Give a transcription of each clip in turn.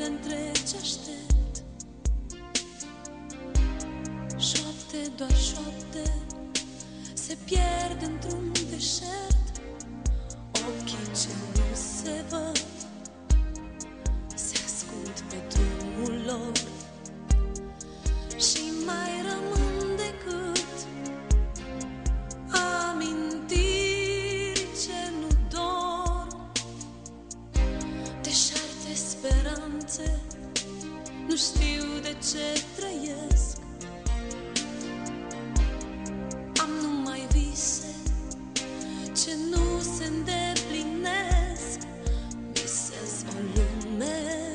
întregi aștept. Șoapte, doar șoapte, se pierd într-un deșert. Ochii ce nu se văd se ascund pe drumul lor și mai rămân decât amintiri ce nu dorm, deșarte speranțe, nu știu de ce trăiesc. Am numai vise ce nu se îndeplinesc. Visez o lume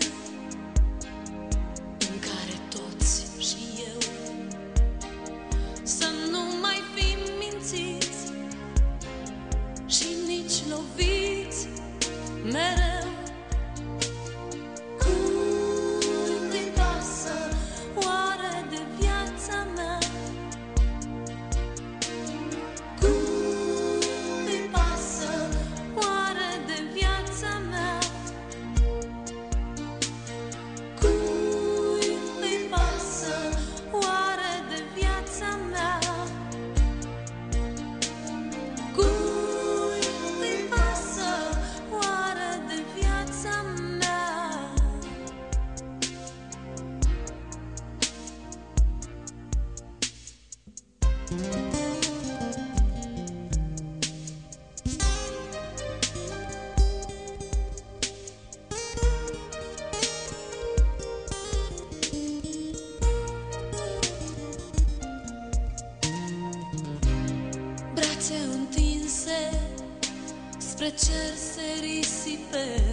în care toți și eu să nu mai fim mințiți și nici loviți mereu. Cui pasă oare de viața mea? Cui pasă oare de viața mea? Cui pasă oare de viața mea? Cui pasă oare de viața mea? Brațe întinse spre cer se risipesc.